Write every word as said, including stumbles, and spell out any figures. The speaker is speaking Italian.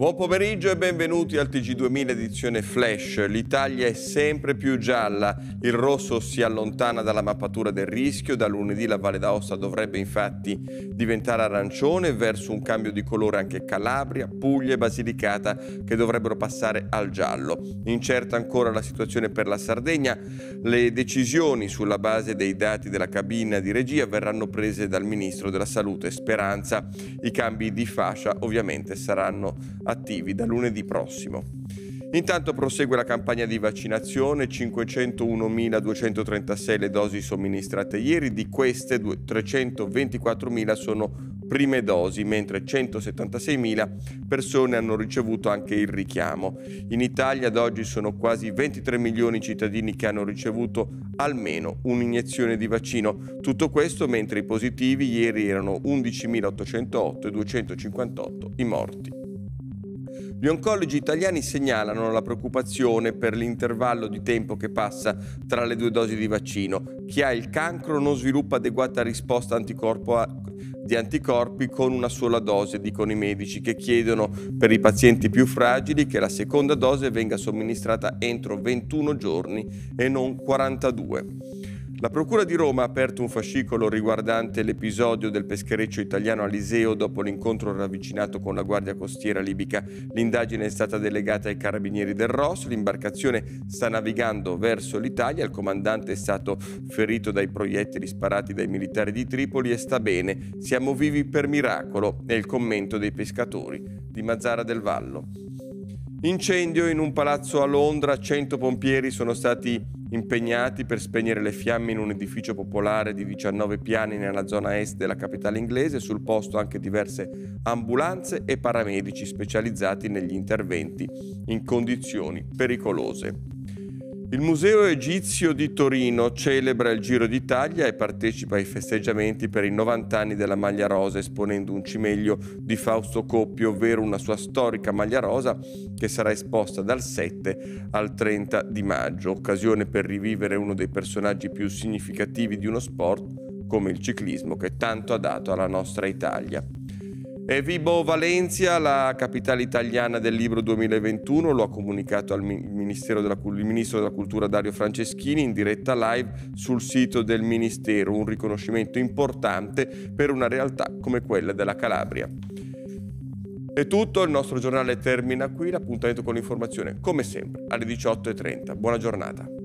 Buon pomeriggio e benvenuti al T G duemila edizione Flash. L'Italia è sempre più gialla, il rosso si allontana dalla mappatura del rischio, da lunedì la Valle d'Aosta dovrebbe infatti diventare arancione, verso un cambio di colore anche Calabria, Puglia e Basilicata che dovrebbero passare al giallo. Incerta ancora la situazione per la Sardegna, le decisioni sulla base dei dati della cabina di regia verranno prese dal Ministro della Salute Speranza. I cambi di fascia ovviamente saranno attivi da lunedì prossimo. Intanto prosegue la campagna di vaccinazione, cinquecentounomiladuecentotrentasei le dosi somministrate ieri, di queste trecentoventiquattromila sono prime dosi, mentre centosettantaseimila persone hanno ricevuto anche il richiamo. In Italia ad oggi sono quasi ventitré milioni i cittadini che hanno ricevuto almeno un'iniezione di vaccino. Tutto questo mentre i positivi ieri erano undicimilaottocentotto e duecentocinquantotto i morti. Gli oncologi italiani segnalano la preoccupazione per l'intervallo di tempo che passa tra le due dosi di vaccino. Chi ha il cancro non sviluppa adeguata risposta anticorpo a, di anticorpi con una sola dose, dicono i medici, che chiedono per i pazienti più fragili che la seconda dose venga somministrata entro ventuno giorni e non quarantadue. La Procura di Roma ha aperto un fascicolo riguardante l'episodio del peschereccio italiano Aliseo dopo l'incontro ravvicinato con la Guardia Costiera libica. L'indagine è stata delegata ai carabinieri del R O S, l'imbarcazione sta navigando verso l'Italia, il comandante è stato ferito dai proiettili sparati dai militari di Tripoli e sta bene, siamo vivi per miracolo, è il commento dei pescatori di Mazara del Vallo. Incendio in un palazzo a Londra, cento pompieri sono stati impegnati per spegnere le fiamme in un edificio popolare di diciannove piani nella zona est della capitale inglese, sul posto anche diverse ambulanze e paramedici specializzati negli interventi in condizioni pericolose. Il Museo Egizio di Torino celebra il Giro d'Italia e partecipa ai festeggiamenti per i novanta anni della maglia rosa, esponendo un cimelio di Fausto Coppi, ovvero una sua storica maglia rosa che sarà esposta dal sette al trenta di maggio, occasione per rivivere uno dei personaggi più significativi di uno sport come il ciclismo che tanto ha dato alla nostra Italia. E Vibo Valencia, la capitale italiana del libro duemilaventuno, lo ha comunicato al Ministero della, il Ministro della Cultura Dario Franceschini in diretta live sul sito del Ministero, un riconoscimento importante per una realtà come quella della Calabria. È tutto, il nostro giornale termina qui, l'appuntamento con l'informazione come sempre alle diciotto e trenta. Buona giornata.